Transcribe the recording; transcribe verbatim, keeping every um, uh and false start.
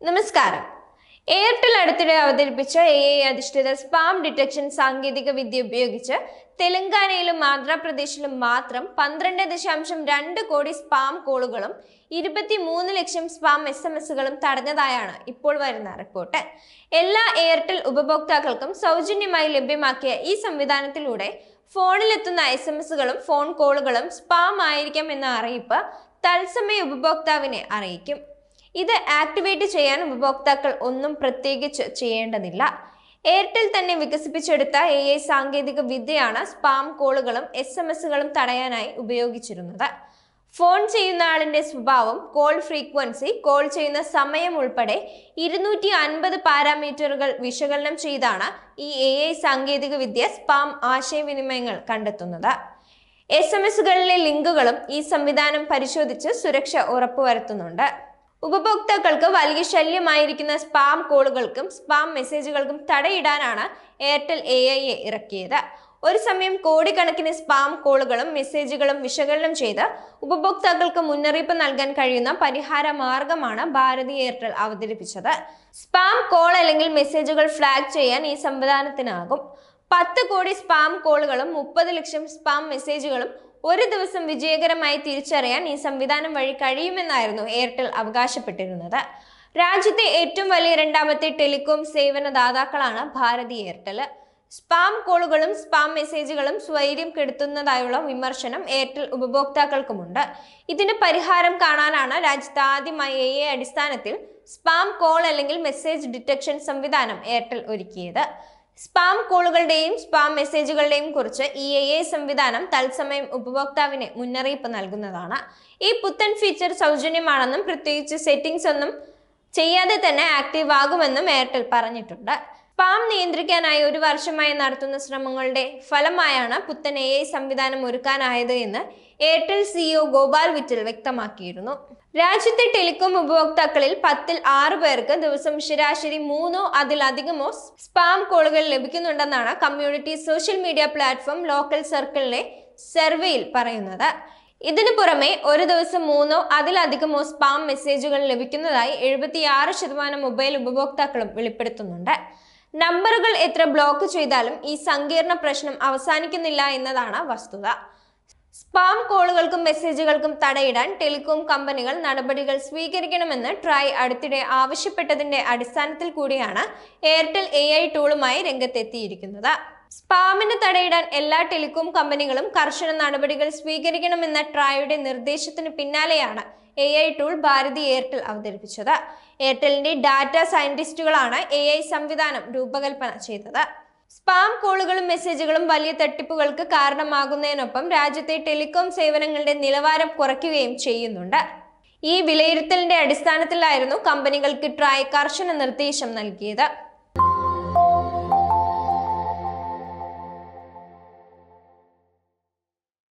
നമസ്കാരം. എയർടെൽ അടുത്തിടെ അവതരിപ്പിച്ച എ ഐ അധിഷ്ഠിത സ്പാം ഡിറ്റക്ഷൻ സാങ്കേതിക വിദ്യ ഉപയോഗിച്ച് തെലങ്കാനയിലും ആന്ധ്രാപ്രദേശിലും മാത്രം പന്ത്രണ്ട് ദശാംശം രണ്ട് കോടി സ്പാം കോളുകളും ഇരുപത്തി മൂന്ന് ലക്ഷം സ്പാം എസ് എം എസുകളും തടഞ്ഞതായാണ് ഇപ്പോൾ വരുന്ന റിപ്പോർട്ട്. എല്ലാ എയർടെൽ ഉപഭോക്താക്കൾക്കും സൗജന്യമായി ലഭ്യമാക്കിയ ഈ സംവിധാനത്തിലൂടെ ഫോണിലെത്തുന്ന എസ് എം എസുകളും ഫോൺ കോളുകളും സ്പാം ആയിരിക്കാം എന്ന അറിയിപ്പ് തത്സമയ ഉപഭോക്താവിനെ അറിയിക്കും. ഇത് ആക്ടിവേറ്റ് ചെയ്യാൻ ഉപഭോക്താക്കൾ ഒന്നും പ്രത്യേകിച്ച് ചെയ്യേണ്ടതില്ല. എയർടെൽ തന്നെ വികസിപ്പിച്ചെടുത്ത എ ഐ സാങ്കേതിക വിദ്യയാണ് സ്പാം കോളുകളും എസ് എം എസുകളും തടയാനായി ഉപയോഗിച്ചിരുന്നത്. ഫോൺ ചെയ്യുന്ന ആളിന്റെ സ്വഭാവം, കോൾ ഫ്രീക്വൻസി, കോൾ ചെയ്യുന്ന സമയം ഉൾപ്പെടെ ഇരുന്നൂറ്റി അൻപത് പാരാമീറ്ററുകൾ വിശകലനം ചെയ്താണ് ഈ എ ഐ സാങ്കേതിക വിദ്യ സ്പാം ആശയവിനിമയങ്ങൾ കണ്ടെത്തുന്നത്. എസ് എം എസുകളിലെ ലിങ്കുകളും ഈ സംവിധാനം പരിശോധിച്ച് സുരക്ഷ ഉറപ്പുവരുത്തുന്നുണ്ട്. ഉപഭോക്താക്കൾക്ക് വലിയ ശല്യമായിരിക്കുന്ന സ്പാം കോളുകൾക്കും സ്പാം മെസ്സേജുകൾക്കും തടയിടാനാണ് എയർടെൽ എ ഐയെ ഇറക്കിയത്. ഒരു സമയം കോടിക്കണക്കിന് സ്പാം കോളുകളും മെസ്സേജുകളും വിശകലനം ചെയ്ത് ഉപഭോക്താക്കൾക്ക് മുന്നറിയിപ്പ് നൽകാൻ കഴിയുന്ന പരിഹാര മാർഗമാണ് ഭാരതി എയർടെൽ അവതരിപ്പിച്ചത്. സ്പാം കോൾ അല്ലെങ്കിൽ മെസ്സേജുകൾ ഫ്ലാഗ് ചെയ്യാൻ ഈ സംവിധാനത്തിനാകും. പത്ത് കോടി സ്പാം കോളുകളും മുപ്പത് ലക്ഷം സ്പാം മെസ്സേജുകളും ഒരു ദിവസം വിജയകരമായി തിരിച്ചറിയാൻ ഈ സംവിധാനം വഴി കഴിയുമെന്നായിരുന്നു എയർടെൽ അവകാശപ്പെട്ടിരുന്നത്. രാജ്യത്തെ ഏറ്റവും വലിയ രണ്ടാമത്തെ ടെലികോം സേവന ദാതാക്കളാണ് ഭാരതി എയർടെൽ. സ്പാം കോളുകളും സ്പാം മെസ്സേജുകളും സ്വൈര്യം കെടുത്തുന്നതായുള്ള വിമർശനം എയർടെൽ ഉപഭോക്താക്കൾക്കുമുണ്ട്. ഇതിന് പരിഹാരം കാണാനാണ് രാജ്യത്ത് ആദ്യമായി എ ഐ അടിസ്ഥാനത്തിൽ സ്പാം കോൾ അല്ലെങ്കിൽ മെസ്സേജ് ഡിറ്റക്ഷൻ സംവിധാനം എയർടെൽ ഒരുക്കിയത്. സ്പാം കോളുകളുടെയും സ്പാം മെസ്സേജുകളുടെയും കുറിച്ച് ഈ എ ഐ സംവിധാനം തത്സമയം ഉപഭോക്താവിന് മുന്നറിയിപ്പ് നൽകുന്നതാണ്. ഈ പുത്തൻ ഫീച്ചർ സൗജന്യമാണെന്നും പ്രത്യേകിച്ച് സെറ്റിംഗ്സ് ഒന്നും ചെയ്യാതെ തന്നെ ആക്റ്റീവ് ആകുമെന്നും എയർടെൽ പറഞ്ഞിട്ടുണ്ട്. സ്പാം നിയന്ത്രിക്കാനായി ഒരു വർഷമായി നടത്തുന്ന ശ്രമങ്ങളുടെ ഫലമായാണ് പുത്തൻ എ ഐ സംവിധാനം ഒരുക്കാനായത് എന്ന് എയർടെൽ സിഇഒ ഗോപാൽ വിറ്റൽ വ്യക്തമാക്കിയിരുന്നു. രാജ്യത്തെ ടെലികോം ഉപഭോക്താക്കളിൽ പത്തിൽ ആറ് പേർക്ക് ദിവസം ശരാശരി മൂന്നോ അതിലധികമോ സ്പാം കോളുകൾ ലഭിക്കുന്നുണ്ടെന്നാണ് കമ്മ്യൂണിറ്റി സോഷ്യൽ മീഡിയ പ്ലാറ്റ്ഫോം ലോക്കൽ സർക്കിളിലെ സർവേയിൽ പറയുന്നത്. ഇതിനു പുറമെ ഒരു ദിവസം മൂന്നോ അതിലധികമോ സ്പാം മെസ്സേജുകൾ ലഭിക്കുന്നതായി എഴുപത്തിയാറ് ശതമാനം മൊബൈൽ ഉപഭോക്താക്കളും വെളിപ്പെടുത്തുന്നുണ്ട്. നമ്പറുകൾ എത്ര ബ്ലോക്ക് ചെയ്താലും ഈ സങ്കീർണ പ്രശ്നം അവസാനിക്കുന്നില്ല എന്നതാണ് വസ്തുത. സ്പാം കോളുകൾക്കും മെസ്സേജുകൾക്കും തടയിടാൻ ടെലികോം കമ്പനികൾ നടപടികൾ സ്വീകരിക്കണമെന്ന് ട്രായ് അടുത്തിടെ ആവശ്യപ്പെട്ടതിന്റെ അടിസ്ഥാനത്തിൽ കൂടിയാണ് എയർടെൽ എ ഐ ടൂളുമായി രംഗത്തെത്തിയിരിക്കുന്നത്. സ്പാമിന് തടയിടാൻ എല്ലാ ടെലികോം കമ്പനികളും കർശന നടപടികൾ സ്വീകരിക്കണമെന്ന ട്രായുടെ നിർദ്ദേശത്തിന് പിന്നാലെയാണ് A I tool Bharti Airtel അവതരിപ്പിച്ചത്. എയർടെലിന്റെ ഡാറ്റ സയന്റിസ്റ്റുകളാണ് എ ഐ സംവിധാനം രൂപകൽപ്പന ചെയ്തത്. സ്പാം കോളുകളും മെസ്സേജുകളും വലിയ തട്ടിപ്പുകൾക്ക് കാരണമാകുന്നതിനൊപ്പം രാജ്യത്തെ ടെലികോം സേവനങ്ങളുടെ നിലവാരം കുറയ്ക്കുകയും ചെയ്യുന്നുണ്ട്. ഈ വിലയിരുത്തലിന്റെ അടിസ്ഥാനത്തിലായിരുന്നു കമ്പനികൾക്ക് ട്രായ് കർശന നിർദ്ദേശം നൽകിയത്.